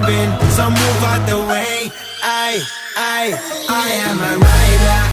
jumping, so move out the way. I am a rider.